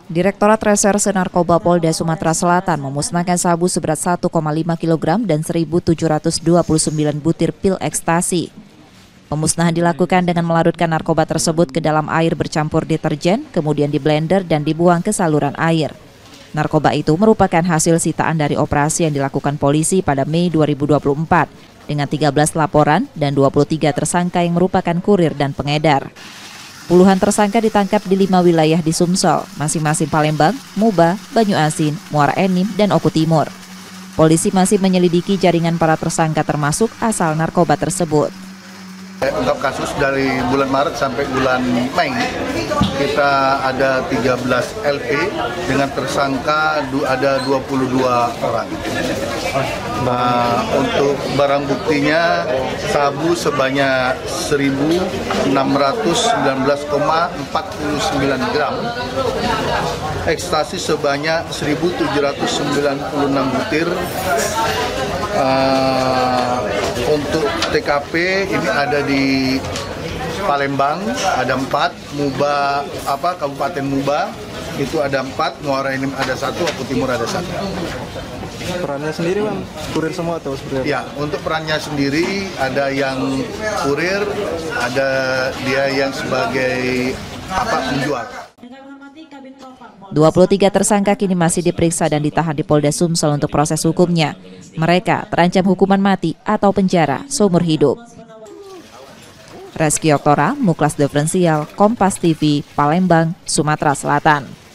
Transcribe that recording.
Direktorat Reserse Narkoba Polda Sumatera Selatan memusnahkan sabu seberat 1,5 kg dan 1.729 butir pil ekstasi. Pemusnahan dilakukan dengan melarutkan narkoba tersebut ke dalam air bercampur deterjen, kemudian diblender dan dibuang ke saluran air. Narkoba itu merupakan hasil sitaan dari operasi yang dilakukan polisi pada Mei 2024 dengan 13 laporan dan 23 tersangka yang merupakan kurir dan pengedar. Puluhan tersangka ditangkap di 5 wilayah di Sumsel, masing-masing Palembang, Muba, Banyuasin, Muara Enim, dan Oku Timur. Polisi masih menyelidiki jaringan para tersangka termasuk asal narkoba tersebut. Untuk kasus dari bulan Maret sampai bulan Mei, kita ada 13 LP dengan tersangka ada 22 orang. Untuk barang buktinya sabu sebanyak 1.619,49 gram, ekstasi sebanyak 1.796 butir. Untuk TKP ini ada di Palembang ada 4, Muba Kabupaten Muba itu ada 4, Muara Enim ada 1, Oku Timur ada 1. Perannya sendiri Bang, kurir semua atau seperti apa? Ya, untuk perannya sendiri ada yang kurir, ada dia yang sebagai penjual. 23 tersangka kini masih diperiksa dan ditahan di Polda Sumsel untuk proses hukumnya. Mereka terancam hukuman mati atau penjara seumur hidup. Reski Oktora, Muklas Diferensial, Kompas TV, Palembang, Sumatera Selatan.